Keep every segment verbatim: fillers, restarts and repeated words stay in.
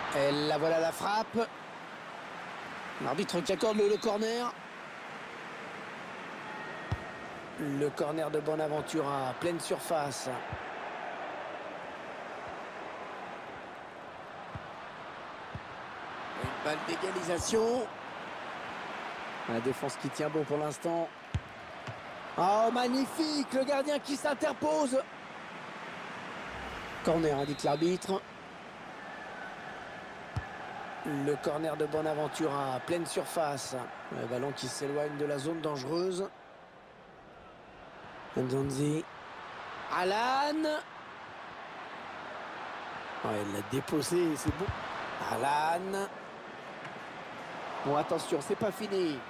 Et la voilà la frappe. L'arbitre qui accorde le, le corner. Le corner de Bonaventura, pleine surface. Une balle d'égalisation. La défense qui tient bon pour l'instant. Oh, magnifique! Le gardien qui s'interpose. Corner, indique l'arbitre. Le corner de Bonaventura, pleine surface. Le ballon qui s'éloigne de la zone dangereuse. Nzonzi. Alan. Oh, il l'a déposé, c'est bon. Alan. Bon, attention, c'est pas fini.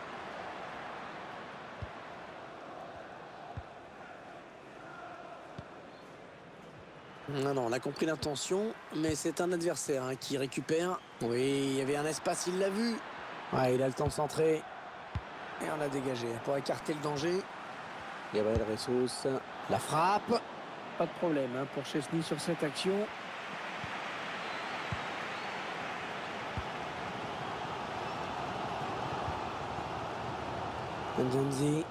Non, non, on a compris l'intention, mais c'est un adversaire hein, qui récupère. Oui, il y avait un espace, il l'a vu. Ouais, il a le temps de centrer. Et on l'a dégagé pour écarter le danger. Gabriel Jesus, la frappe. Pas de problème hein, pour Chesney sur cette action. Nzonzi.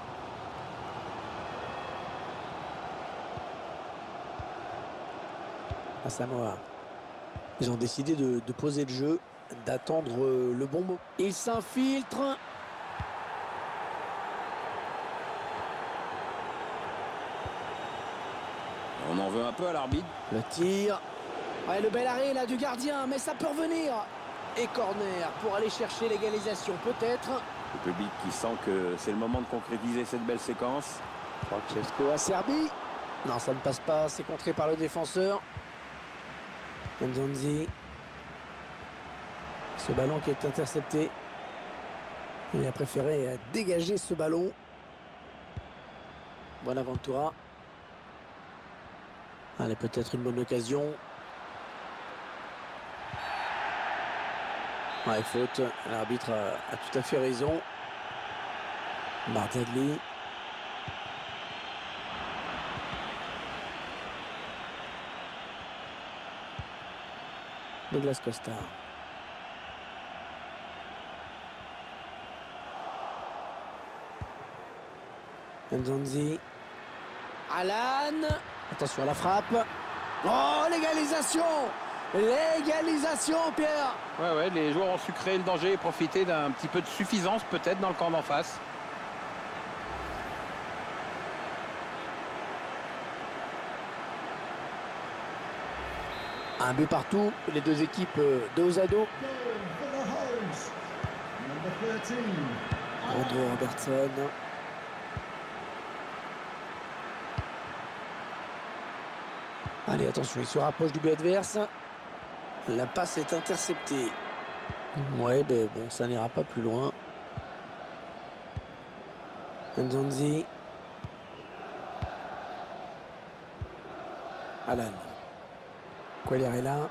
À Samoa. Ils ont décidé de, de poser le jeu, d'attendre euh, le bon moment. Il s'infiltre. On en veut un peu à l'arbitre. Le tir. Ouais, le bel arrêt là du gardien, mais ça peut revenir. Et corner pour aller chercher l'égalisation peut-être. Le public qui sent que c'est le moment de concrétiser cette belle séquence. Francesco à Serbie. Non, ça ne passe pas, c'est contré par le défenseur. Nzonzi. Ce ballon qui est intercepté. Il a préféré dégager ce ballon. Bonaventura. Allez, peut-être une bonne occasion. Ouais, faute. L'arbitre a, a tout à fait raison. Bartagli. Douglas Costa. Nzonzi. Alan. Attention à la frappe. Oh, l'égalisation! L'égalisation, Pierre! Ouais, ouais, les joueurs ont su créer le danger et profiter d'un petit peu de suffisance peut-être dans le camp d'en face. Un but partout, les deux équipes dos à dos. Andrew Robertson. Allez, attention, il se rapproche du but adverse. La passe est interceptée. Ouais, ben bon, ça n'ira pas plus loin. Nzonzi. Alan. Quagliarella.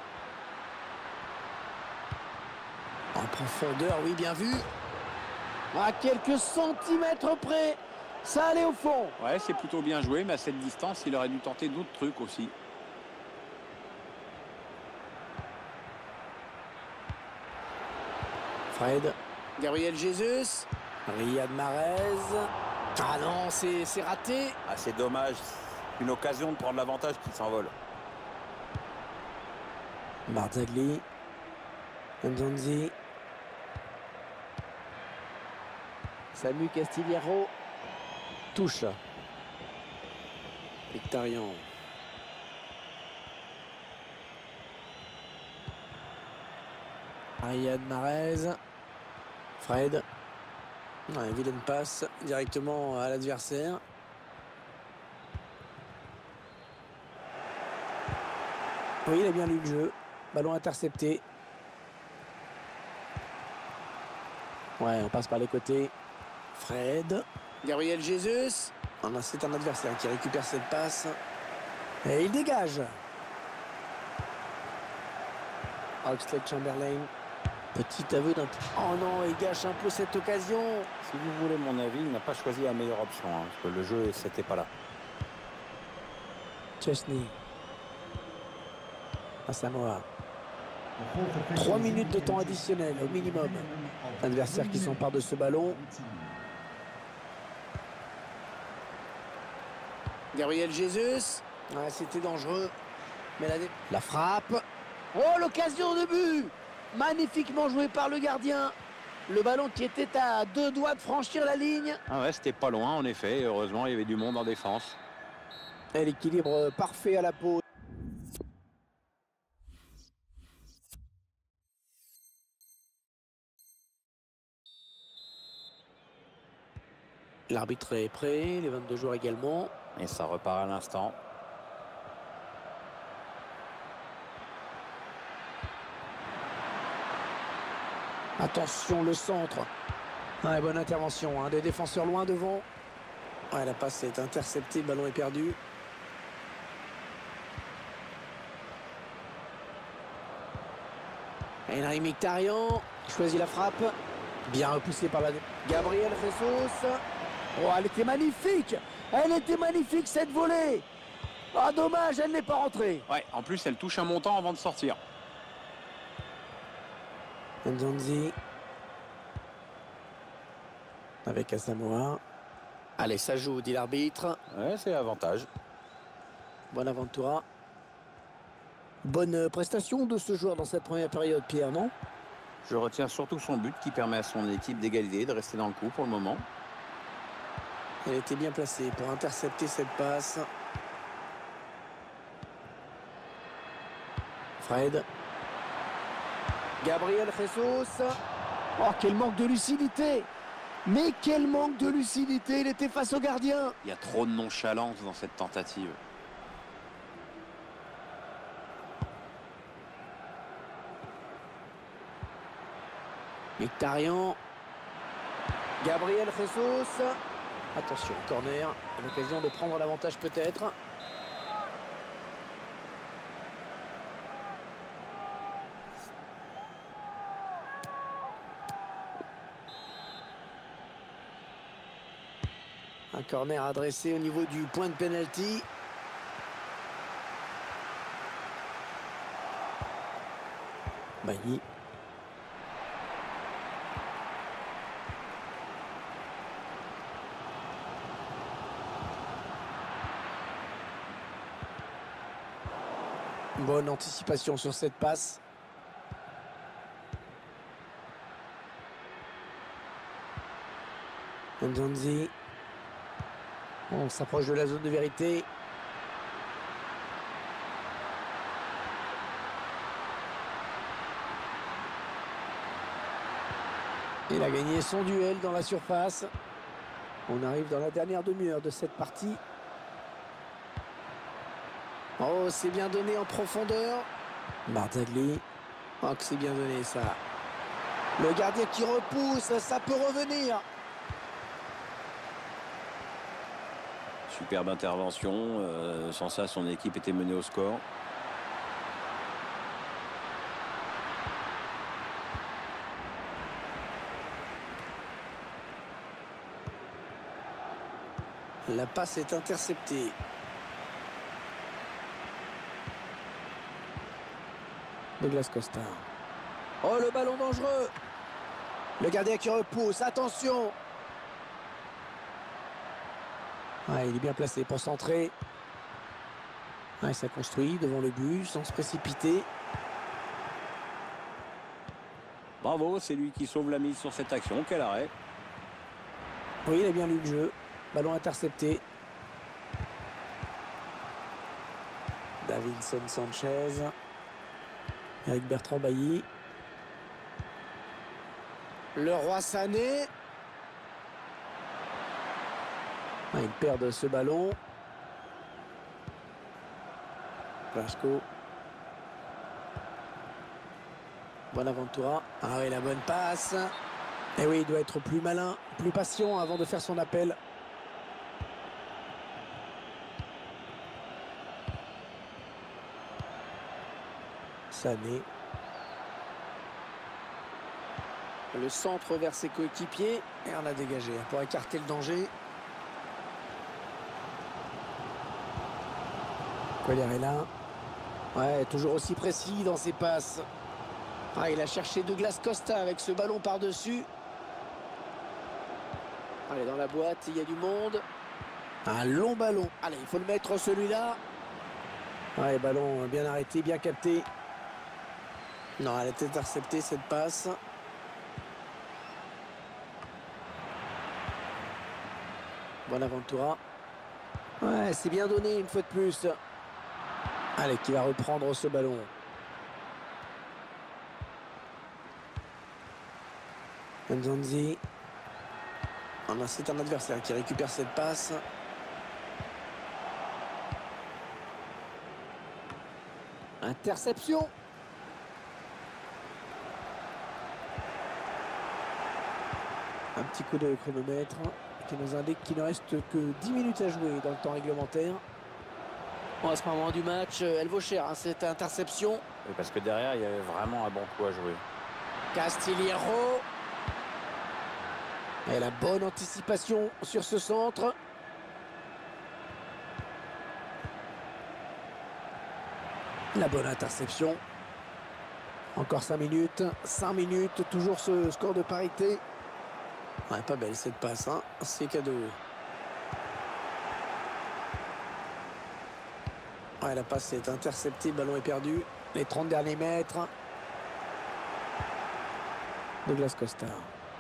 En profondeur, oui, bien vu. À quelques centimètres près, ça allait au fond. Ouais, c'est plutôt bien joué, mais à cette distance, il aurait dû tenter d'autres trucs aussi. Fred. Gabriel Jesus. Riyad Mahrez. Ah non, c'est raté. Ah, c'est dommage. Une occasion de prendre l'avantage qui s'envole. Barzagli. Nzonzi. Samu Castillero. Touche. Victorian. Riyad Mahrez. Fred. Ouais, vilaine passe directement à l'adversaire. Oui, il a bien lu le jeu. Ballon intercepté. Ouais, on passe par les côtés. Fred. Gabriel Jesus. Oh non, c'est un adversaire qui récupère cette passe. Et il dégage. Oxlade-Chamberlain. Petit aveu d'un... Oh non, il gâche un peu cette occasion. Si vous voulez mon avis, il n'a pas choisi la meilleure option. Hein, parce que le jeu, c'était pas là. Chesney. À Samoa. Trois minutes de temps additionnel au minimum. L'adversaire qui s'empare de ce ballon. Gabriel Jesus. Ouais, c'était dangereux. Mais la, la frappe. Oh, l'occasion de but. Magnifiquement joué par le gardien. Le ballon qui était à deux doigts de franchir la ligne. Ah ouais, c'était pas loin en effet. Heureusement, il y avait du monde en défense. Et l'équilibre parfait à la pause. L'arbitre est prêt, les vingt-deux joueurs également. Et ça repart à l'instant. Attention, le centre. Ouais, bonne intervention, hein, des défenseurs loin devant. Ouais, la passe est interceptée, le ballon est perdu. Henry Mkhitaryan choisit la frappe. Bien repoussé par la... Gabriel Jesus. Oh, elle était magnifique. Elle était magnifique cette volée. Ah, dommage, elle n'est pas rentrée. Ouais, en plus, elle touche un montant avant de sortir. Nzonzi. Avec Asamoah. Allez, ça joue, dit l'arbitre. Ouais, c'est avantage. Bonaventura. Bonne prestation de ce joueur dans cette première période, Pierre, non? Je retiens surtout son but qui permet à son équipe d'égaliser, de rester dans le coup pour le moment. Elle était bien placée pour intercepter cette passe. Fred. Gabriel Jesus. Oh, quel manque de lucidité! Mais quel manque de lucidité! Il était face au gardien. Il y a trop de nonchalance dans cette tentative. Mkhitaryan. Gabriel Jesus. Attention, corner. L'occasion de prendre l'avantage peut-être. Un corner adressé au niveau du point de pénalty. Bailly. Bonne anticipation sur cette passe. Nzonzi. On s'approche de la zone de vérité. Il a gagné son duel dans la surface. On arrive dans la dernière demi-heure de cette partie. Oh, c'est bien donné en profondeur. Barzagli. Oh, que c'est bien donné ça. Le gardien qui repousse, ça peut revenir. Superbe intervention. Euh, sans ça, son équipe était menée au score. La passe est interceptée. Douglas Costa. Oh, le ballon dangereux. Le gardien qui repousse. Attention. Ah, il est bien placé pour centrer. Ah, ça construit devant le but sans se précipiter. Bravo, c'est lui qui sauve la mise sur cette action. Quel arrêt. Oui, il a bien lu le jeu. Ballon intercepté. Davinson Sanchez. Avec Bertrand Bailly. Le Roi Sané. Ah, ils perdent ce ballon. Blasco. Bonaventura. Ah oui, la bonne passe. Et oui, il doit être plus malin, plus patient avant de faire son appel. Sané. Le centre vers ses coéquipiers. Et on a dégagé pour écarter le danger. Colère est là. Ouais, toujours aussi précis dans ses passes. Ah, il a cherché Douglas Costa avec ce ballon par-dessus. Allez, dans la boîte, il y a du monde. Un long ballon. Allez, il faut le mettre celui-là. Ouais, ballon bien arrêté, bien capté. Non, elle a été interceptée cette passe. Bonaventura. Ouais, c'est bien donné une fois de plus. Allez, qui va reprendre ce ballon. Nzonzi. Oh non, c'est un adversaire qui récupère cette passe. Interception. Un petit coup de chronomètre qui nous indique qu'il ne reste que dix minutes à jouer dans le temps réglementaire. Bon, à ce moment du match, elle vaut cher, hein, cette interception. Oui, parce que derrière, il y avait vraiment un bon coup à jouer. Castillejo. Et la bonne anticipation sur ce centre. La bonne interception. Encore cinq minutes. cinq minutes, toujours ce score de parité. Ouais, pas belle cette passe, hein. C'est cadeau. Ouais, la passe est interceptée, le ballon est perdu. Les trente derniers mètres. Douglas Costa.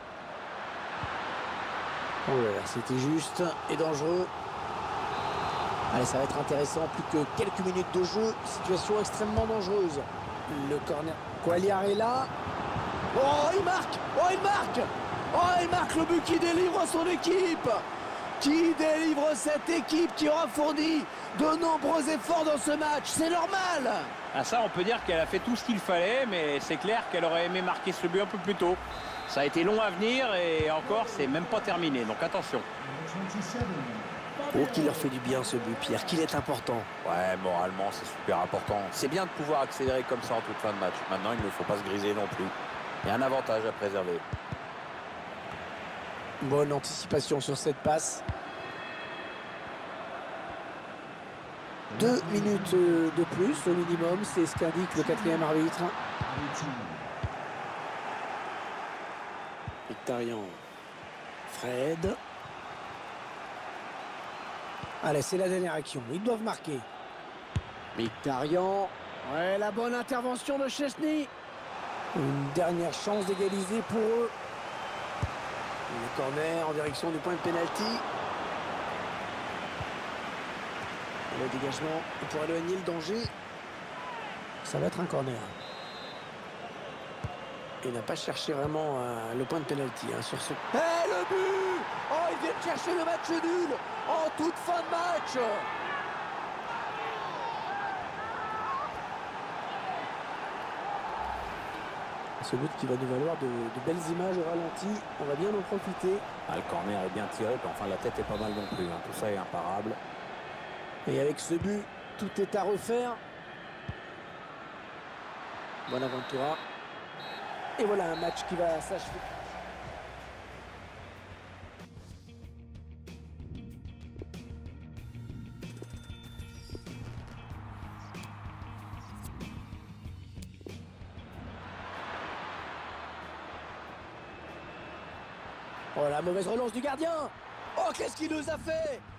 Oh là là, c'était juste et dangereux. Allez, ça va être intéressant. Plus que quelques minutes de jeu. Situation extrêmement dangereuse. Le corner. Quagliarella. Oh, il marque. Oh, il marque. Oh, il marque le but qui délivre son équipe. Qui délivre cette équipe qui aura fourni de nombreux efforts dans ce match. C'est normal. Ah, ça, on peut dire qu'elle a fait tout ce qu'il fallait, mais c'est clair qu'elle aurait aimé marquer ce but un peu plus tôt. Ça a été long à venir et encore, c'est même pas terminé. Donc attention. Oh, qu'il leur fait du bien ce but, Pierre, qu'il est important. Ouais, moralement, c'est super important. C'est bien de pouvoir accélérer comme ça en toute fin de match. Maintenant, il ne faut pas se griser non plus. Il y a un avantage à préserver. Bonne anticipation sur cette passe. Deux minutes de plus au minimum, c'est ce qu'indique le quatrième arbitre. Mkhitaryan. Fred. Allez, c'est la dernière action. Ils doivent marquer. Mkhitaryan. Ouais, la bonne intervention de Chesney. Une dernière chance d'égaliser pour eux. Le corner en direction du point de pénalty. Le dégagement pour éloigner le danger. Ça va être un corner. Il n'a pas cherché vraiment euh, le point de pénalty hein, sur ce. Et le but! Oh, il vient de chercher le match nul en toute fin de match. Ce but qui va nous valoir de, de belles images au ralenti. On va bien en profiter. Ah, le corner est bien tiré, puis enfin la tête est pas mal non plus. Hein. Tout ça est imparable. Et avec ce but, tout est à refaire. Bonaventura. Et voilà un match qui va s'achever. Oh, la mauvaise relance du gardien. Oh, qu'est-ce qu'il nous a fait?